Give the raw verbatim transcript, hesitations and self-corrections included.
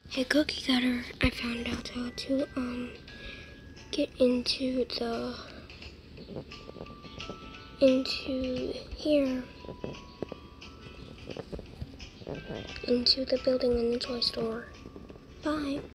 Hey Cookie Cutter, I found out how to um get into the into here into the building in the toy store. Bye.